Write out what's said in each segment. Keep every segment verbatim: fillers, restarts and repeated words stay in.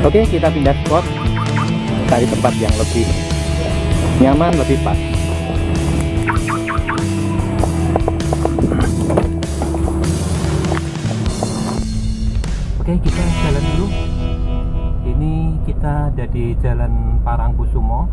Oke, kita pindah spot, cari tempat yang lebih nyaman, lebih pas. Oke, kita jalan dulu. Ini kita ada di Jalan Parangkusumo.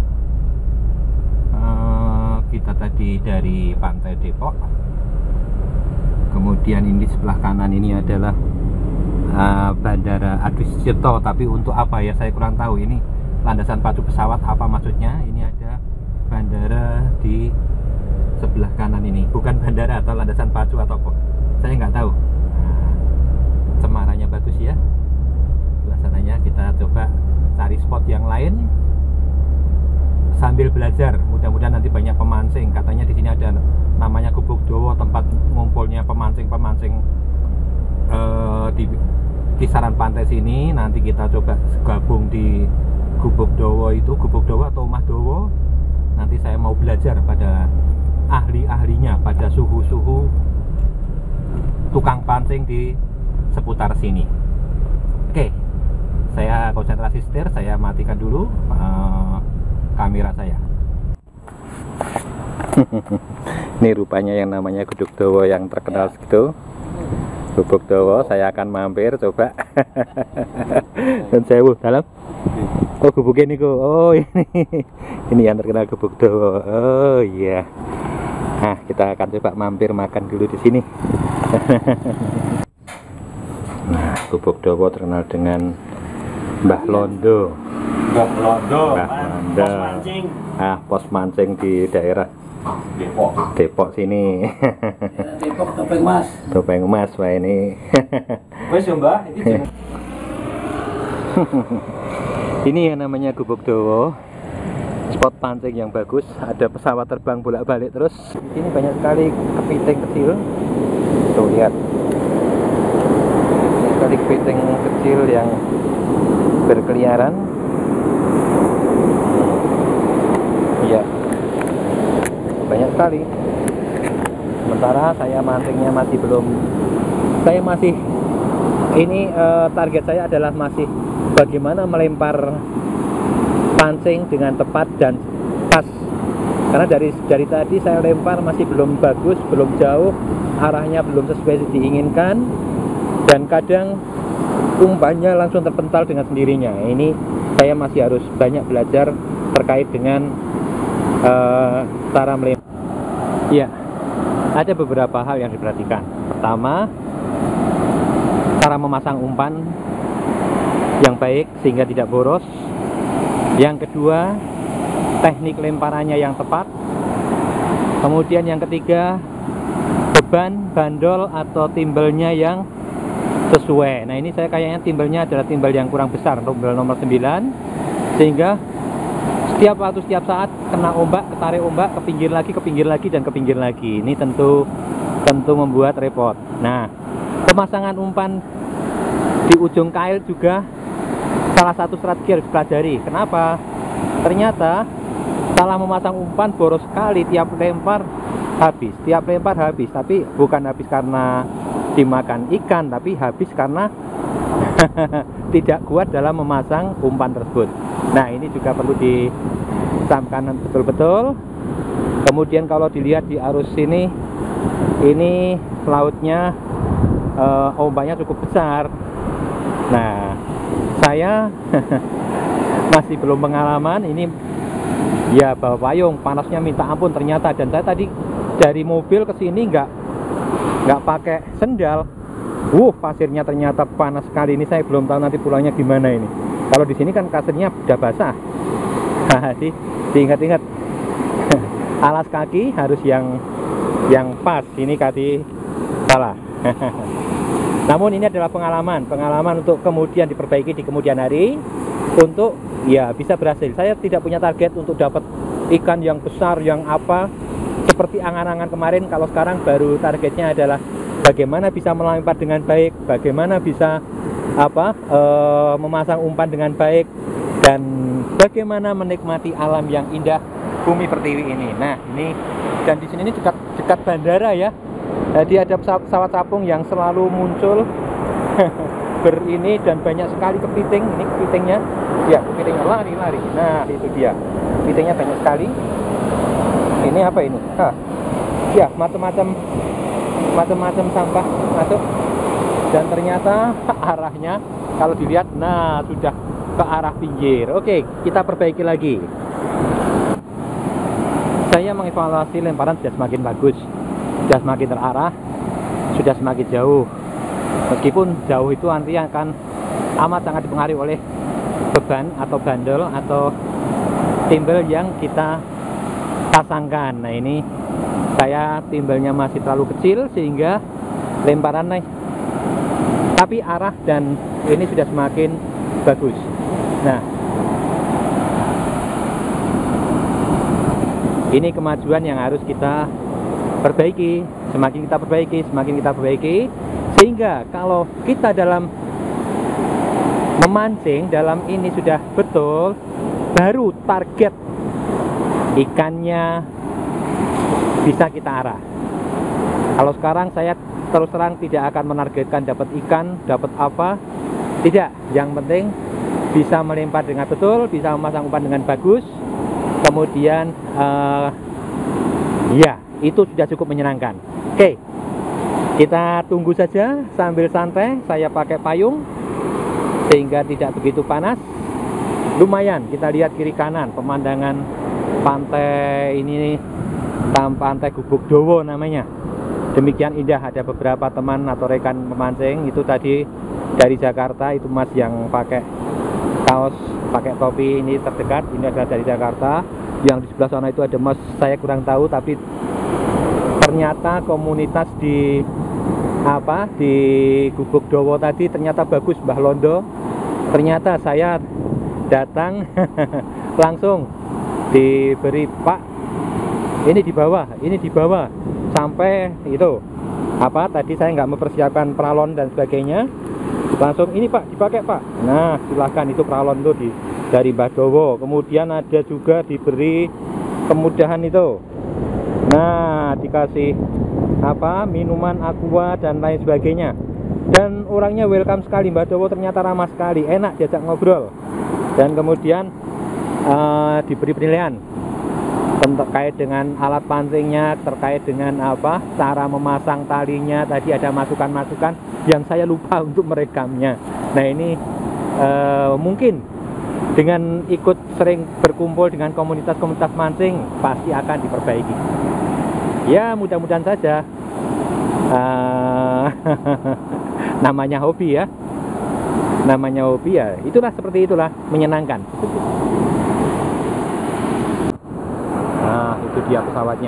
Uh, kita tadi dari Pantai Depok. Kemudian ini sebelah kanan ini adalah uh, Bandara Adi Sucipto. Tapi untuk apa ya, saya kurang tahu. Ini landasan pacu pesawat, apa maksudnya? Ini ada bandara di sebelah kanan ini. Bukan bandara atau landasan pacu atau apa, saya nggak tahu. Cemarannya bagus ya, suasananya. Kita coba cari spot yang lain sambil belajar. Mudah-mudahan nanti banyak pemancing. Katanya di sini ada namanya Gubuk Dowo, tempat ngumpulnya pemancing-pemancing uh, di kisaran pantai sini. Nanti kita coba gabung di Gubuk Dowo itu, Gubuk Dowo atau Omah Dowo. Nanti saya mau belajar pada ahli-ahlinya, pada suhu-suhu tukang pancing di seputar sini. Oke, saya konsentrasi setir, saya matikan dulu uh, kamera saya. Ini rupanya yang namanya Gubuk Dowo yang terkenal segitu. Gubuk Dowo, saya akan mampir coba. Dan saya uh, dalam. Oh, gubuk ini kok. Oh, ini. Ini yang terkenal Gubuk Dowo. Oh iya. Nah, kita akan coba mampir makan dulu di sini. Nah, Gubuk Dowo terkenal dengan Mbah Londo. Mbah Londo, Mbah Londo. Pos mancing. Ah, pos mancing di daerah Depok. Depok sini. Depok Topeng Mas. Topeng Emas, wah ini. Wes ya Mbah, iki jeneng. Ini yang namanya Gubuk Dowo. Spot pancing yang bagus, ada pesawat terbang bolak-balik terus. Di sini banyak sekali kepiting kecil. Tuh lihat. Banyak sekali kepiting kecil yang berkeliaran. Iya. Banyak sekali. Sementara saya mancingnya masih belum. Saya masih ini eh, target saya adalah masih bagaimana melempar pancing dengan tepat dan pas. Karena dari dari tadi saya lempar masih belum bagus, belum jauh, arahnya belum sesuai diinginkan, dan kadang umpannya langsung terpental dengan sendirinya. Ini saya masih harus banyak belajar terkait dengan uh, cara melempar. Ya, ada beberapa hal yang diperhatikan. Pertama, cara memasang umpan yang baik sehingga tidak boros. Yang kedua, teknik lemparannya yang tepat. Kemudian yang ketiga, beban bandol atau timbelnya yang sesuai. Nah, ini saya kayaknya timbelnya adalah timbel yang kurang besar, timbel nomor sembilan, sehingga setiap waktu, setiap saat kena ombak, ketarik ombak, ke pinggir lagi, ke pinggir lagi, dan ke pinggir lagi. Ini tentu tentu membuat repot. Nah, pemasangan umpan di ujung kail juga salah satu strategi harus dipelajari. Kenapa? Ternyata salah memasang umpan boros sekali, tiap lempar habis, tiap lempar habis. Tapi bukan habis karena dimakan ikan, tapi habis karena tidak kuat dalam memasang umpan tersebut. Nah, ini juga perlu ditamkan betul-betul. Kemudian kalau dilihat di arus sini, ini lautnya uh, ombaknya cukup besar. Nah, saya masih belum pengalaman. Ini ya bawa payung, panasnya minta ampun ternyata. Dan saya tadi dari mobil ke sini nggak nggak pakai sendal. Wuh, pasirnya ternyata panas sekali. Ini saya belum tahu nanti pulangnya gimana ini. Kalau di sini kan kasirnya udah basah. Jadi diingat-ingat alas kaki harus yang yang pas. Ini kaki salah. Namun ini adalah pengalaman, pengalaman untuk kemudian diperbaiki di kemudian hari, untuk ya bisa berhasil. Saya tidak punya target untuk dapat ikan yang besar, yang apa seperti angan-angan kemarin. Kalau sekarang baru targetnya adalah bagaimana bisa melempar dengan baik, bagaimana bisa apa e, memasang umpan dengan baik, dan bagaimana menikmati alam yang indah bumi pertiwi ini. Nah, ini dan di sini ini dekat dekat bandara ya. Jadi ada pesawat, pesawat capung yang selalu muncul ber ini dan banyak sekali kepiting. Ini kepitingnya, ya kepitingnya lari-lari. Nah itu dia, kepitingnya banyak sekali. Ini apa ini? Ah, ya macam-macam macam-macam sampah masuk. Dan ternyata arahnya kalau dilihat, nah sudah ke arah pinggir. Oke, kita perbaiki lagi. Saya mengevaluasi lemparan sudah semakin bagus, sudah semakin terarah, sudah semakin jauh. Meskipun jauh itu nanti akan amat sangat dipengaruhi oleh beban atau bandel atau timbel yang kita pasangkan. Nah ini saya timbelnya masih terlalu kecil sehingga lemparan naik, tapi arah dan ini sudah semakin bagus. Nah ini kemajuan yang harus kita perbaiki. Semakin kita perbaiki, semakin kita perbaiki, sehingga kalau kita dalam memancing, dalam ini sudah betul, baru target ikannya bisa kita arah. Kalau sekarang saya terus terang tidak akan menargetkan dapat ikan, dapat apa, tidak. Yang penting bisa melempar dengan betul, bisa memasang umpan dengan bagus. Kemudian uh, ya itu sudah cukup menyenangkan. Oke, kita tunggu saja sambil santai. Saya pakai payung sehingga tidak begitu panas. Lumayan kita lihat kiri kanan pemandangan pantai ini, pantai Gubuk Dowo namanya. Demikian indah. Ada beberapa teman atau rekan pemancing itu tadi dari Jakarta, itu mas yang pakai kaos, pakai topi ini terdekat, ini adalah dari Jakarta. Yang di sebelah sana itu ada mas, saya kurang tahu, tapi ternyata komunitas di apa di Gubuk Dowo tadi ternyata bagus, Mbah Londo. Ternyata saya datang langsung diberi, Pak ini di bawah, ini di bawah sampai itu apa tadi saya nggak mempersiapkan pralon dan sebagainya, langsung ini Pak dipakai Pak. Nah silahkan, itu pralon tuh di dari Mbah Dowo. Kemudian ada juga diberi kemudahan itu, nah dikasih apa minuman aqua dan lain sebagainya. Dan orangnya welcome sekali, Mbah Dowo ternyata ramah sekali, enak diajak ngobrol. Dan kemudian uh, diberi penilaian terkait dengan alat pancingnya, terkait dengan apa cara memasang talinya. Tadi ada masukan-masukan yang saya lupa untuk merekamnya. Nah ini uh, mungkin dengan ikut sering berkumpul dengan komunitas-komunitas mancing pasti akan diperbaiki. Ya mudah-mudahan saja. Uh, namanya hobi ya, namanya hobi ya, itulah seperti itulah, menyenangkan. Nah itu dia pesawatnya.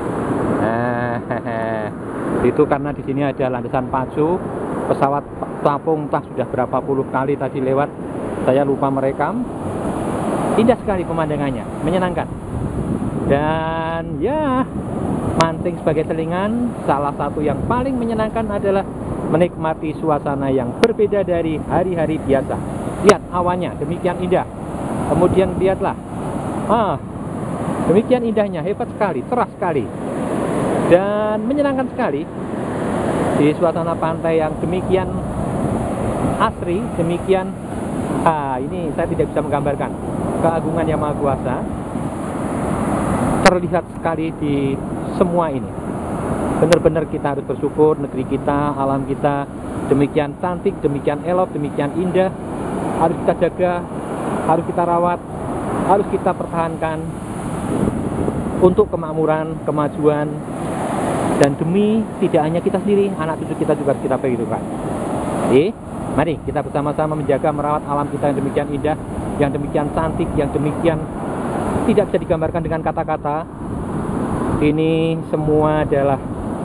Nah, itu karena di sini ada landasan pacu, pesawat tapung entah sudah berapa puluh kali tadi lewat, saya lupa merekam. Indah sekali pemandangannya, menyenangkan. Dan ya mancing sebagai selingan, salah satu yang paling menyenangkan adalah menikmati suasana yang berbeda dari hari-hari biasa. Lihat awannya demikian indah. Kemudian lihatlah, ah, demikian indahnya, hebat sekali, cerah sekali, dan menyenangkan sekali di suasana pantai yang demikian asri, demikian. Ah, ini saya tidak bisa menggambarkan keagungan Yang Maha Kuasa. Terlihat sekali di semua ini. Benar-benar kita harus bersyukur, negeri kita, alam kita demikian cantik, demikian elok, demikian indah. Harus kita jaga, harus kita rawat, harus kita pertahankan untuk kemakmuran, kemajuan, dan demi tidak hanya kita sendiri, anak cucu kita juga harus kita perhitungkan. Jadi mari kita bersama-sama menjaga, merawat alam kita yang demikian indah, yang demikian cantik, yang demikian tidak bisa digambarkan dengan kata-kata. Ini semua adalah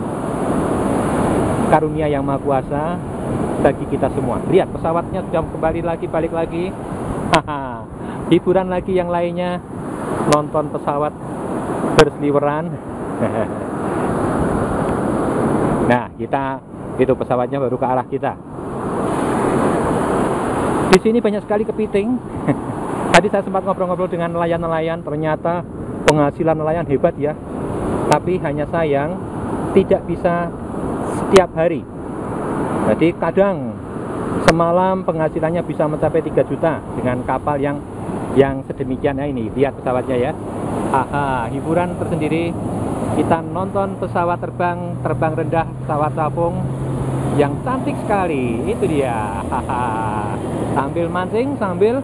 karunia Yang Maha Kuasa bagi kita semua. Lihat pesawatnya sudah kembali lagi, balik lagi. Haha, hiburan lagi yang lainnya, nonton pesawat berseliweran. Nah kita itu pesawatnya baru ke arah kita. Di sini banyak sekali kepiting. Tadi saya sempat ngobrol-ngobrol dengan nelayan-nelayan, ternyata penghasilan nelayan hebat ya. Tapi hanya sayang tidak bisa setiap hari. Jadi kadang semalam penghasilannya bisa mencapai tiga juta dengan kapal yang yang sedemikian. Ya, ini lihat pesawatnya ya. Haha, hiburan tersendiri. Kita nonton pesawat terbang terbang rendah, pesawat apung yang cantik sekali. Itu dia. Haha. Sambil mancing, sambil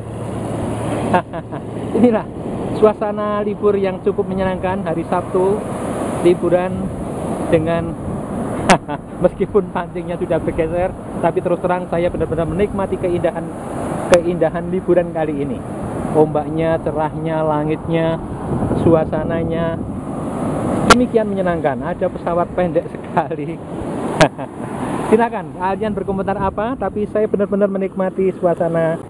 inilah suasana libur yang cukup menyenangkan hari Sabtu, liburan dengan meskipun pancingnya sudah bergeser, tapi terus terang saya benar-benar menikmati keindahan keindahan liburan kali ini. Ombaknya, cerahnya, langitnya, suasananya demikian menyenangkan. Ada pesawat pendek sekali. Silakan kalian berkomentar apa, tapi saya benar-benar menikmati suasana.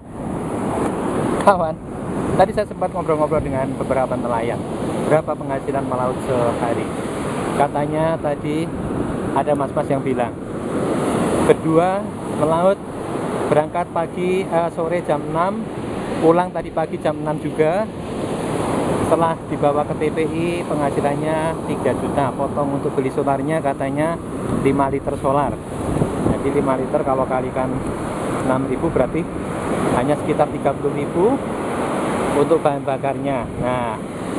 Kawan, tadi saya sempat ngobrol-ngobrol dengan beberapa nelayan. Berapa penghasilan melaut sehari? Katanya tadi ada mas-mas yang bilang berdua melaut, berangkat pagi eh, sore jam enam, pulang tadi pagi jam enam juga. Setelah dibawa ke T P I penghasilannya tiga juta, potong untuk beli solarnya katanya lima liter solar. Jadi lima liter kalau kalikan enam ribu berarti hanya sekitar tiga puluh ribu untuk bahan bakarnya. Nah,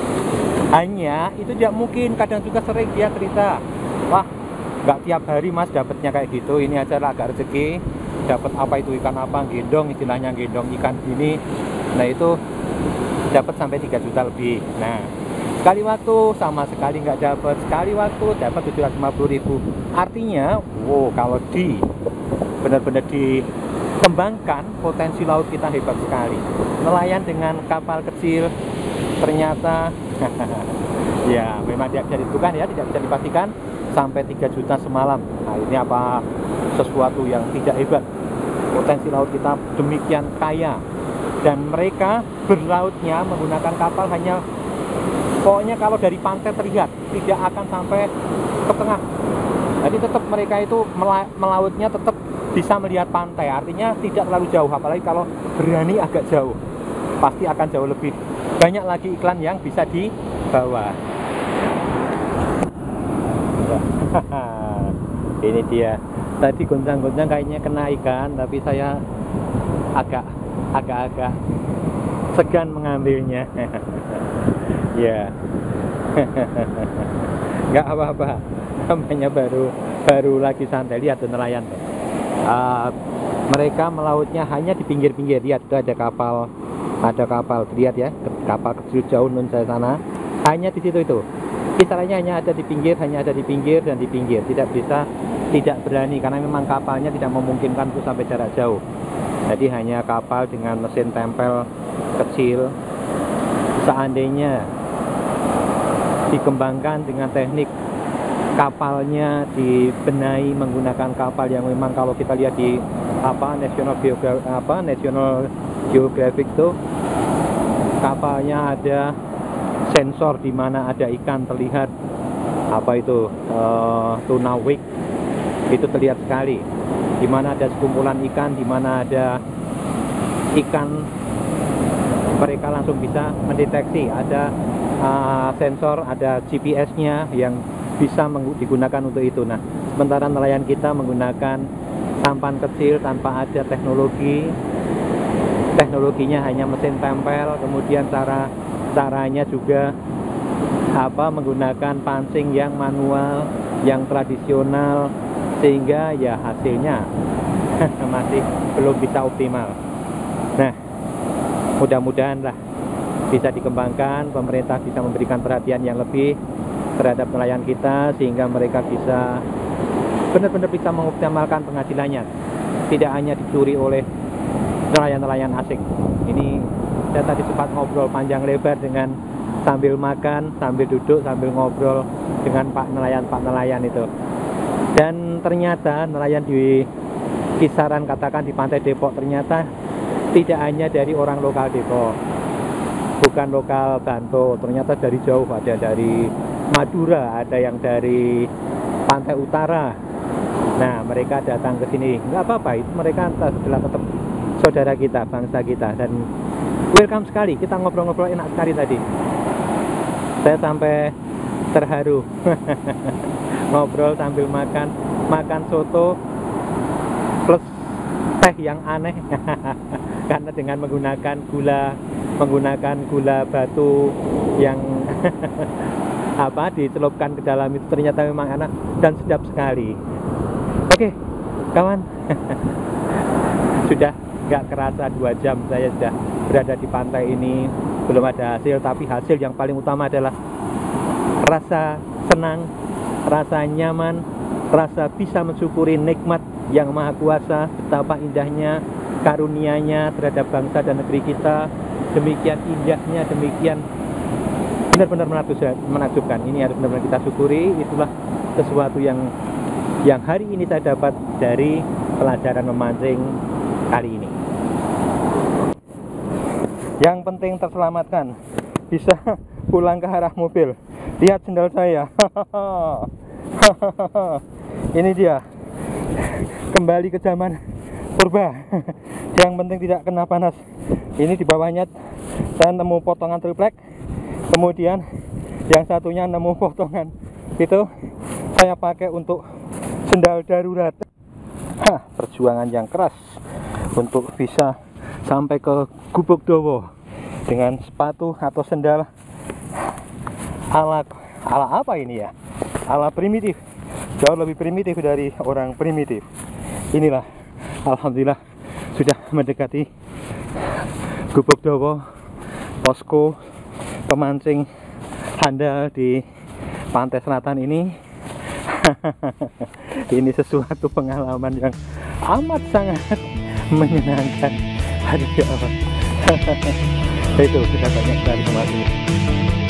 hanya itu tidak mungkin, kadang juga sering dia cerita, wah nggak tiap hari mas dapatnya kayak gitu, ini aja lah agak rezeki, dapat apa itu ikan apa, gendong, istilahnya gendong ikan gini. Nah itu dapat sampai tiga juta lebih. Nah sekali waktu sama sekali nggak dapat, sekali waktu dapat tujuh ratus lima puluh ribu. Artinya wow, kalau di benar-benar dikembangkan, potensi laut kita hebat sekali. Nelayan dengan kapal kecil ternyata ya memang tidak bisa ditentukan ya, tidak bisa dipastikan sampai tiga juta semalam. Nah ini apa sesuatu yang tidak hebat. Potensi laut kita demikian kaya, dan mereka berlautnya menggunakan kapal hanya, pokoknya kalau dari pantai terlihat tidak akan sampai ke tengah. Jadi tetap mereka itu melautnya tetap bisa melihat pantai, artinya tidak terlalu jauh. Apalagi kalau berani agak jauh, pasti akan jauh lebih banyak lagi iklan yang bisa dibawa. Ini dia. Tadi goncang-goncang kayaknya kena ikan, tapi saya agak agak-agak segan mengambilnya. Ya. Nggak apa-apa, namanya baru baru lagi santai. Lihat tuh nelayan tuh. Uh, mereka melautnya hanya di pinggir-pinggir. Lihat itu ada kapal, ada kapal, lihat ya, kapal kecil jauh nun saya sana, hanya di situ itu. Kisarannya hanya ada di pinggir, hanya ada di pinggir dan di pinggir. Tidak bisa, tidak berani karena memang kapalnya tidak memungkinkan untuk sampai jarak jauh. Jadi hanya kapal dengan mesin tempel kecil. Seandainya dikembangkan dengan teknik kapalnya dibenahi menggunakan kapal yang memang kalau kita lihat di apa National Geographic apa National Geographic tuh, kapalnya ada sensor di mana ada ikan terlihat, apa itu uh, tuna wake itu terlihat sekali, di mana ada sekumpulan ikan, di mana ada ikan, mereka langsung bisa mendeteksi, ada uh, sensor, ada G P S-nya yang bisa digunakan untuk itu. Nah, sementara nelayan kita menggunakan sampan kecil tanpa ada teknologi, teknologinya hanya mesin tempel, kemudian cara caranya juga apa menggunakan pancing yang manual, yang tradisional, sehingga ya hasilnya masih belum bisa optimal. Nah, mudah-mudahan lah bisa dikembangkan, pemerintah bisa memberikan perhatian yang lebih terhadap nelayan kita sehingga mereka bisa benar-benar bisa mengoptimalkan penghasilannya, tidak hanya dicuri oleh nelayan-nelayan asing. Ini saya tadi sempat ngobrol panjang lebar dengan sambil makan, sambil duduk, sambil ngobrol dengan Pak Nelayan, Pak Nelayan itu. Dan ternyata nelayan di kisaran katakan di pantai Depok ternyata tidak hanya dari orang lokal Depok, bukan lokal Bantul, ternyata dari jauh, ada dari Madura, ada yang dari pantai utara. Nah, mereka datang ke sini, nggak apa-apa, itu mereka adalah tetap saudara kita, bangsa kita, dan welcome sekali. Kita ngobrol-ngobrol enak sekali tadi. Saya sampai terharu. Ngobrol sambil makan, makan soto plus teh yang aneh karena dengan menggunakan gula menggunakan gula batu yang apa dicelupkan ke dalam itu ternyata memang enak dan sedap sekali. Oke kawan, sudah nggak kerasa dua jam saya sudah berada di pantai ini, belum ada hasil, tapi hasil yang paling utama adalah rasa senang, rasa nyaman, rasa bisa mensyukuri nikmat yang maha kuasa, betapa indahnya karunia-Nya terhadap bangsa dan negeri kita, demikian indahnya, demikian benar-benar menakjubkan. Ini harus benar-benar kita syukuri. Itulah sesuatu yang yang hari ini saya dapat dari pelajaran memancing kali ini. Yang penting terselamatkan, bisa pulang ke arah mobil. Lihat sendal saya. Ini dia, kembali ke zaman purba. Yang penting tidak kena panas. Ini di bawahnya saya nemu potongan triplek, kemudian yang satunya nemu potongan itu saya pakai untuk sendal darurat. Hah, perjuangan yang keras untuk bisa sampai ke Gubuk Dawa dengan sepatu atau sendal ala ala apa ini ya? Ala primitif, jauh lebih primitif dari orang primitif. Inilah, alhamdulillah sudah mendekati Gubuk Dawa, posko pemancing handal di pantai selatan ini. Ini sesuatu pengalaman yang amat sangat menyenangkan. Aduh ya Allah. Itu sudah banyak sekali kemarin.